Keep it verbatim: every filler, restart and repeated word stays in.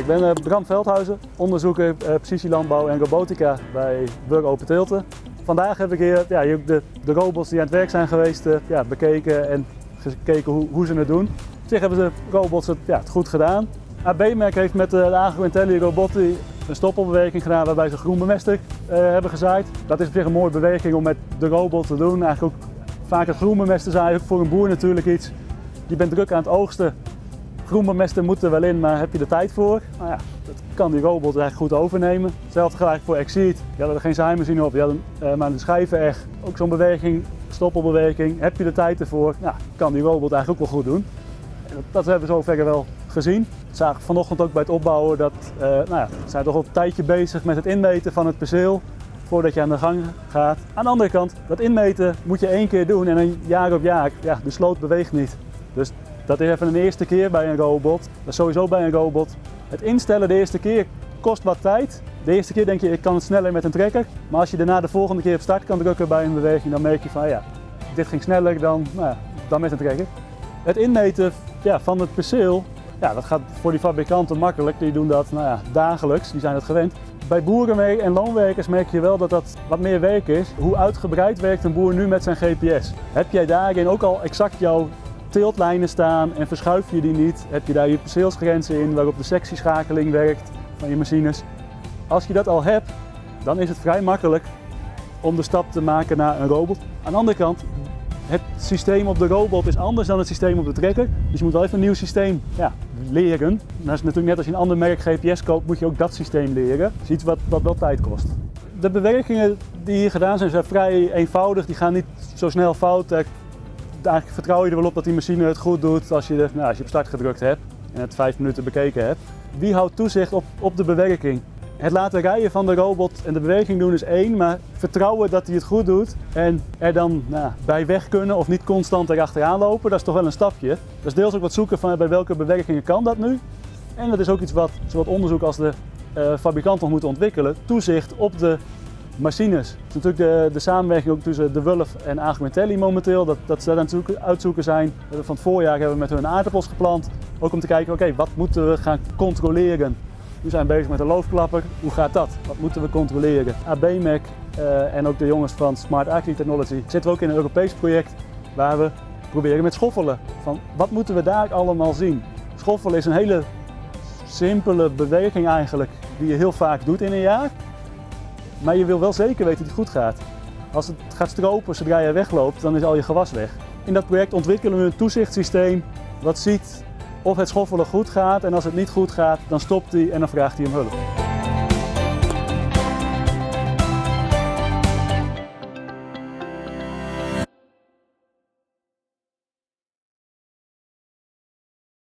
ik ben uh, Bram Veldhuizen, onderzoeker uh, precisielandbouw en robotica bij Burger Open Tilten. Vandaag heb ik hier, ja, hier de, de robots die aan het werk zijn geweest uh, ja, bekeken en gekeken hoe, hoe ze het doen. Op zich hebben de robots het, ja, het goed gedaan. A B Merk heeft met uh, de Agro-Intelli robotten een stoppelbeweging gedaan waarbij ze groen bemesting uh, hebben gezaaid. Dat is op zich een mooie beweging om met de robot te doen. Eigenlijk ook vaak het groen bemesten zaaien, ook voor een boer natuurlijk iets. Je bent druk aan het oogsten. Groen bemesten moet er wel in, maar heb je er tijd voor? Nou ja, dat kan die robot eigenlijk goed overnemen. Hetzelfde gelijk voor Exceed. Die hadden er geen zaaimachine op, die hadden uh, maar een schijveneg. Ook zo'n beweging, stoppelbeweging. Heb je de tijd ervoor? Ja, kan die robot eigenlijk ook wel goed doen. En dat, dat hebben we zover wel gezien. We zagen vanochtend ook bij het opbouwen dat uh, nou ja, we zijn toch al een tijdje bezig met het inmeten van het perceel voordat je aan de gang gaat. Aan de andere kant, dat inmeten moet je één keer doen en dan jaar op jaar, ja, de sloot beweegt niet. Dus dat is even een eerste keer bij een robot. Dat is sowieso bij een robot. Het instellen de eerste keer kost wat tijd. De eerste keer denk je, ik kan het sneller met een trekker. Maar als je daarna de volgende keer op start kan drukken bij een beweging, dan merk je van ja, dit ging sneller dan, nou ja, dan met een trekker. Het inmeten ja, van het perceel, ja, dat gaat voor die fabrikanten makkelijk. Die doen dat nou ja, dagelijks, die zijn het gewend. Bij boeren en loonwerkers merk je wel dat dat wat meer werk is. Hoe uitgebreid werkt een boer nu met zijn G P S? Heb jij daarin ook al exact jouw tiltlijnen staan en verschuif je die niet? Heb je daar je perceelsgrenzen in waarop de sectieschakeling werkt van je machines? Als je dat al hebt, dan is het vrij makkelijk om de stap te maken naar een robot. Aan de andere kant, het systeem op de robot is anders dan het systeem op de trekker. Dus je moet wel even een nieuw systeem ja, leren. Dat is natuurlijk net als je een ander merk G P S koopt, moet je ook dat systeem leren. Dat is iets wat, wat wel tijd kost. De bewerkingen die hier gedaan zijn, zijn vrij eenvoudig. Die gaan niet zo snel fout. Eigenlijk vertrouw je er wel op dat die machine het goed doet als je, de, nou, als je op start gedrukt hebt en het vijf minuten bekeken hebt. Wie houdt toezicht op, op de bewerking? Het laten rijden van de robot en de beweging doen is één, maar vertrouwen dat hij het goed doet en er dan nou, bij weg kunnen of niet constant erachteraan lopen, dat is toch wel een stapje. Dat is deels ook wat zoeken van bij welke bewerkingen kan dat nu. En dat is ook iets wat, zowat onderzoek als de uh, fabrikant nog moeten ontwikkelen, toezicht op de machines. Het is natuurlijk de, de samenwerking ook tussen de Wulf en Agro-Intelli momenteel, dat, dat ze aan het uitzoeken zijn. Van het voorjaar hebben we met hun aardappels geplant, ook om te kijken, oké, okay, wat moeten we gaan controleren? We zijn bezig met de loofklapper, hoe gaat dat? Wat moeten we controleren? A B Merk uh, en ook de jongens van Smart Agri Technology zitten we ook in een Europees project waar we proberen met schoffelen. Van, wat moeten we daar allemaal zien? Schoffelen is een hele simpele beweging eigenlijk die je heel vaak doet in een jaar. Maar je wil wel zeker weten dat het goed gaat. Als het gaat stropen zodra je wegloopt, dan is al je gewas weg. In dat project ontwikkelen we een toezichtssysteem wat ziet of het schoffelen goed gaat en als het niet goed gaat, dan stopt hij en dan vraagt hij om hulp.